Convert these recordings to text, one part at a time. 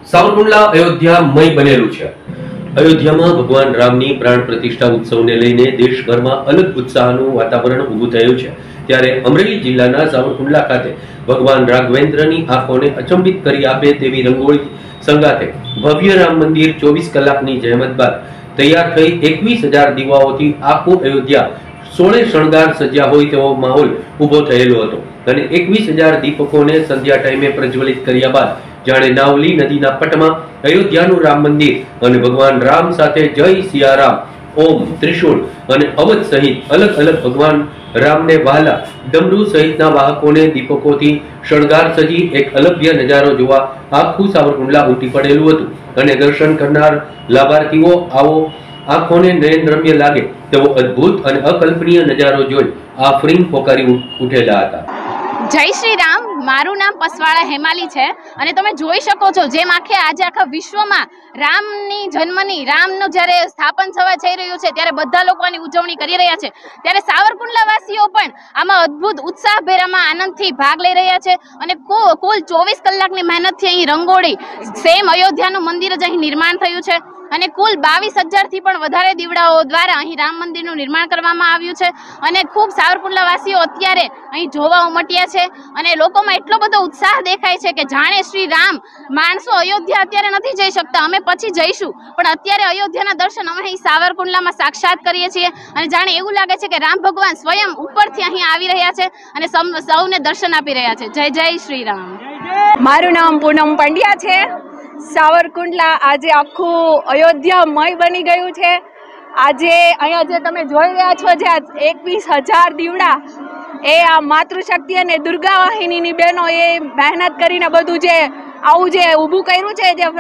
સાવરકુંડલા અયોધ્યામય બનેલું છે। અયોધ્યામાં ભગવાન રામની પ્રાણ પ્રતિષ્ઠા ઉત્સવને લઈને દેશભરમાં અલગ ઉત્સાહનું વાતાવરણ ઊભું થયું છે। ત્યારે અમરેલી જિલ્લાના સાવરકુંડલા ખાતે ભગવાન રાઘવેન્દ્રની આંખોને અચંબિત કરી આપે તેવી રંગોળી સંગાથે ભવ્ય રામ મંદિર 24 કલાકની જહેમત બાદ તૈયાર થઈ 21,000 દીવાઓથી આખું અયોધ્યા સોળે શણગાર સજ્યા હોય તેવો માહોલ ઊભો થયેલો હતો અને 21,000 દીપકોને સંધ્યા ટાઈમે પ્રજ્વલિત કર્યા બાદ જાણે નાવલી નદીના પટમાં અયોધ્યાનું રામ મંદિર અને ભગવાન રામ સાથે જય સિયારામ, ઓમ, ત્રિશૂળ અને અવધ સહિત અલગ અલગ ભગવાન રામને વહાલા ડમરૂ સહિતના વાહકોને દીપકોથી શણગાર સજી એક અલભ્ય નજારો જોવા આખું સાવરકુંડલા ઉમટી પડેલું હતું અને દર્શન કરનાર લાભાર્થીઓ આવો આંખોને નયનરમ્ય લાગે તેવો અદ્ભુત અને અકલ્પનીય નજારો જોઈ આફરીન પોકારી ઉઠેલા હતા। જય શ્રી રામ। મારું નામ પસવાળા હેમાલી છે અને તમે જોઈ શકો છો જેમ આજે આખા વિશ્વમાં રામની જન્મની રામનું જ્યારે સ્થાપન થવા જઈ રહ્યું છે ત્યારે બધા લોકો આની ઉજવણી કરી રહ્યા છે, ત્યારે સાવરકુંડલા વાસીઓ પણ આમાં અદ્ભુત ઉત્સાહભેરમાં આનંદથી ભાગ લઈ રહ્યા છે અને કુલ 24 કલાકની મહેનતથી અહીં રંગોળી સેમ અયોધ્યાનું મંદિર જ અહીં નિર્માણ થયું છે અને કુલ 22,000 થી પણ વધારે દીવડાઓ દ્વારા અહીં રામ મંદિરનું નિર્માણ કરવામાં આવ્યું છે અને ખૂબ સાવરકુંડલા વાસીઓ અત્યારે અહીં જોવા ઉમટ્યા છે અને લોકોમાં એટલો બધો ઉત્સાહ દેખાય છે કે જાણે શ્રી રામ માણસો અયોધ્યા અત્યારે નથી જઈ શકતા, અમે પછી જઈશું, પણ અત્યારે અયોધ્યાના દર્શન અમે અહીં સાવરકુંડલામાં સાક્ષાત કરીએ છીએ અને જાણે એવું લાગે છે કે રામ ભગવાન સ્વયં ઉપરથી અહીં આવી રહ્યા છે અને સૌને દર્શન આપી રહ્યા છે। જય જય શ્રી રામ। મારું નામ પૂનમ પંડ્યા છે। સાવરકુંડલા આજે આખું અયોધ્યામય બની ગયું છે। આજે અહીંયા જે તમે જોઈ રહ્યા છો જે 21,000 દીવડા એ આ માતૃશક્તિ અને દુર્ગા વાહિનીની બહેનો એ મહેનત કરીને બધું જે આવું જે ઊભું કર્યું છે જે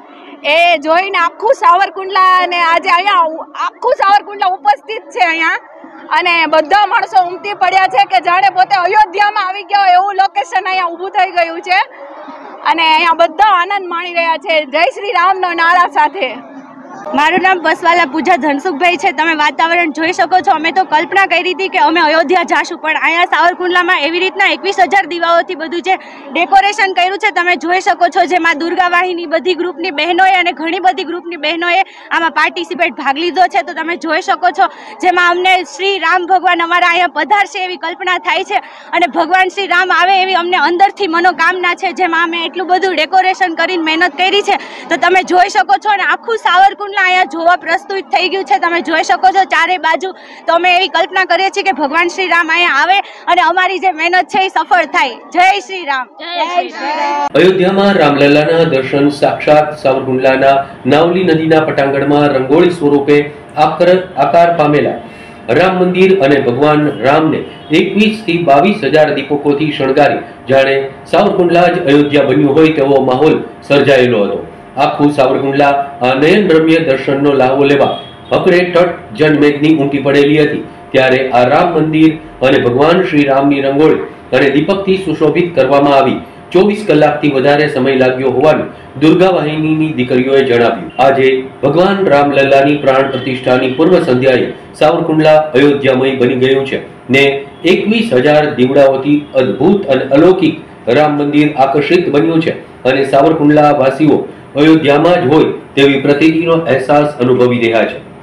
એ જોઈને આખું સાવરકુંડલા અને આજે અહીંયા આખું સાવરકુંડલા ઉપસ્થિત છે અહીંયા અને બધા માણસો ઉમટી પડ્યા છે કે જાણે પોતે અયોધ્યામાં આવી ગયા હોય એવું લોકેશન અહીંયા ઊભું થઈ ગયું છે અને અહીંયા બધા આનંદ માણી રહ્યા છે જય શ્રી રામનો નારા સાથે। મારું નામ બસવાલા પૂજા ધનસુખભાઈ છે। તમે વાતાવરણ જોઈ શકો છો। અમે તો કલ્પના કરી હતી કે અમે અયોધ્યા જાશું, પણ અહીંયા સાવરકુંડલામાં એવી રીતના 21,000 દીવાઓથી બધું જે ડેકોરેશન કર્યું છે તમે જોઈ શકો છો, જેમાં દુર્ગા વાહિની બધી ગ્રુપની બહેનોએ અને ઘણી બધી ગ્રુપની બહેનોએ આમાં પાર્ટિસિપેટ ભાગ લીધો છે, તો તમે જોઈ શકો છો જેમાં અમને શ્રી રામ ભગવાન અમારા અહીંયા પધારશે એવી કલ્પના થાય છે અને ભગવાન શ્રી રામ આવે એવી અમને અંદરથી મનોકામના છે, જેમાં અમે એટલું બધું ડેકોરેશન કરીને મહેનત કરી છે તો તમે જોઈ શકો છો અને આખું સાવરકુંડલા અહીંયા જોવા પ્રસ્તુત થઈ ગયું છે। તમે જોઈ શકો છો ચારે બાજુ, તો અમે એવી કલ્પના કરીએ છીએ કે ભગવાન શ્રી રામ અહીંયા આવે અને અમારી જે મહેનત છે એ સફળ થાય। જય શ્રી રામ। અયોધ્યામાં રામલલ્લાના દર્શન સાક્ષાત સાવરકુંડલાના નાવલી નદીના પટાંગણમાં રંગોળી સ્વરૂપે આકાર પામેલા રામ મંદિર અને ભગવાન રામને 21 થી 22,000 દીપકોથી શણગારી જાણે સાવરકુંડલા જ અયોધ્યા બન્યું હોય તેવો માહોલ સર્જાયેલો હતો। આખું સાવરકુંડલા આ નયનરમ્ય દર્શનનો લાહવો લેવા હકડે તટ જનમેદની ઉમટી પડેલી હતી। ત્યારે આ રામ મંદિર અને ભગવાન શ્રી રામની રંગોળી અને દીપકથી સુશોભિત કરવામાં આવી 24 કલાકથી વધારે સમય લાગ્યો હોવાનું દુર્ગા વાહિનીની દીકરીઓએ જણાવ્યું। આજે ભગવાન રામલલ્લાની પ્રાણ પ્રતિષ્ઠાની પૂર્વ સંધ્યાએ સાવરકુંડલા અયોધ્યામય બની ગયું છે ને 21,000 દીવડાઓથી અદ્ભુત અને અલૌકિક રામ મંદિર આકર્ષિત બન્યું છે અને સાવરકુંડલા વાસીઓ અયોધ્યામાં જ હોય તેવી પ્રતીતિનો અહેસાસ અનુભવી રહ્યા છે।